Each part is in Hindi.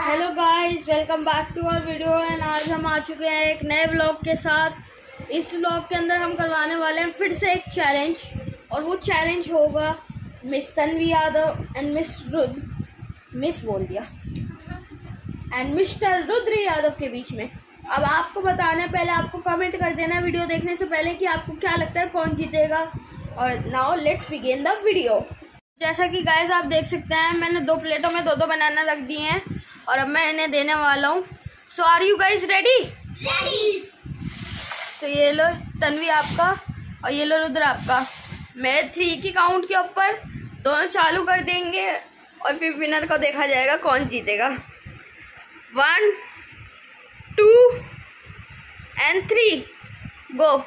Hello guys, welcome back to our video. And आज हम आ चुके हैं एक नए व्लॉग के साथ। इस व्लॉग के अंदर हम करवाने वाले हैं फिर से एक चैलेंज, और वो चैलेंज होगा miss Tanvi Yadav and mister Rudra Yadav के बीच में। अब आपको बताना है, पहले आपको कमेंट कर देना वीडियो देखने से पहले कि आपको क्या लगता है कौन जीतेगा। और now let's begin the video. जैसा कि गाइस आप देख सकते हैं, मैंने 2 प्लेटों में 2-2 बनाना रख दिए हैं और अब मैं इन्हें देने वाला हूँ। So are you guys ready? तो ये लो तन्वी आपका और ये लो रुद्र आपका। मैं 3 की काउंट के ऊपर दोनों चालू कर देंगे और फिर विनर को देखा जाएगा कौन जीतेगा। 1 2 and 3 गो।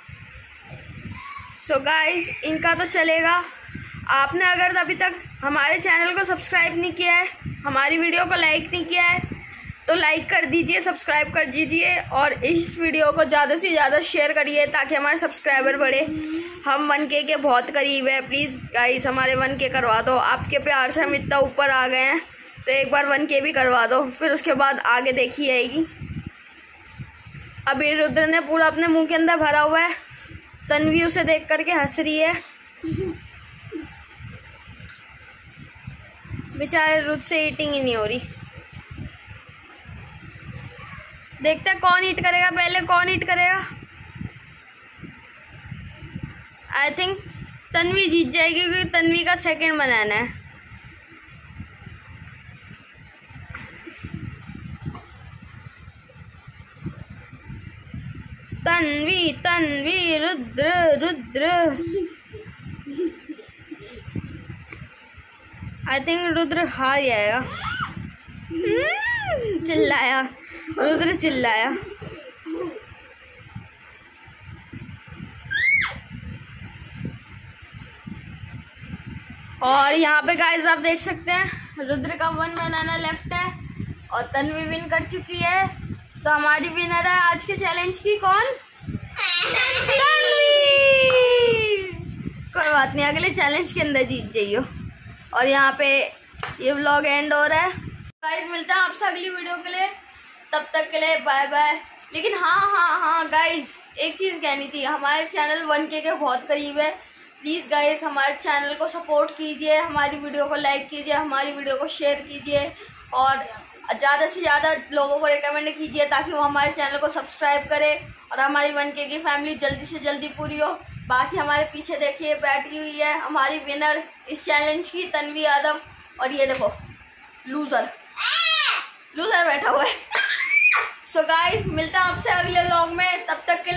सो गाइस इनका तो चलेगा। आपने अगर अभी तक हमारे चैनल को सब्सक्राइब नहीं किया है, हमारी वीडियो को लाइक नहीं किया है, तो लाइक कर दीजिए, सब्सक्राइब कर दीजिए और इस वीडियो को ज़्यादा से ज़्यादा शेयर करिए ताकि हमारे सब्सक्राइबर बढ़े। हम 1K के बहुत करीब है। प्लीज़ गाइस हमारे 1K करवा दो। आपके प्यार से हम इतना ऊपर आ गए हैं, तो एक बार 1K भी करवा दो, फिर उसके बाद आगे देखी जाएगी। अभी रुद्र ने पूरा अपने मुंह के अंदर भरा हुआ है। तन्वी उसे देख करके हंस रही है। बेचारे रुद्र से ईटिंग ही नहीं हो रही। देखते हैं कौन ईट करेगा पहले, कौन ईट करेगा। आई थिंक तन्वी जीत जाएगी क्योंकि तन्वी का सेकंड बनाना है। तन्वी तन्वी रुद्र रुद्र। आई थिंक रुद्र हार जाएगा। चिल्लाया रुद्र, चिल्लाया। और यहाँ पे गाइस आप देख सकते हैं रुद्र का 1 बनाना लेफ्ट है और तन्वी विन कर चुकी है। तो हमारी विनर है आज के चैलेंज की कौन? तन्वी। कोई बात नहीं, अगले चैलेंज के अंदर जीत जाइयो। और यहाँ पे ये व्लॉग एंड हो रहा है। गाइस मिलते हैं आपसे अगली वीडियो के लिए, तब तक के लिए बाय बाय। लेकिन हाँ गाइस एक चीज़ कहनी थी, हमारे चैनल 1K के बहुत करीब है। प्लीज़ गाइस हमारे चैनल को सपोर्ट कीजिए, हमारी वीडियो को लाइक कीजिए, हमारी वीडियो को शेयर कीजिए और ज़्यादा से ज़्यादा लोगों को रिकमेंड कीजिए ताकि वो हमारे चैनल को सब्सक्राइब करें और हमारी 1K की फैमिली जल्दी से जल्दी पूरी हो। बाकी हमारे पीछे देखिए बैठी हुई है हमारी विनर इस चैलेंज की, तन्वी यादव। और ये देखो लूजर बैठा हुआ है। सो गाइस मिलता है आपसे अगले व्लॉग में, तब तक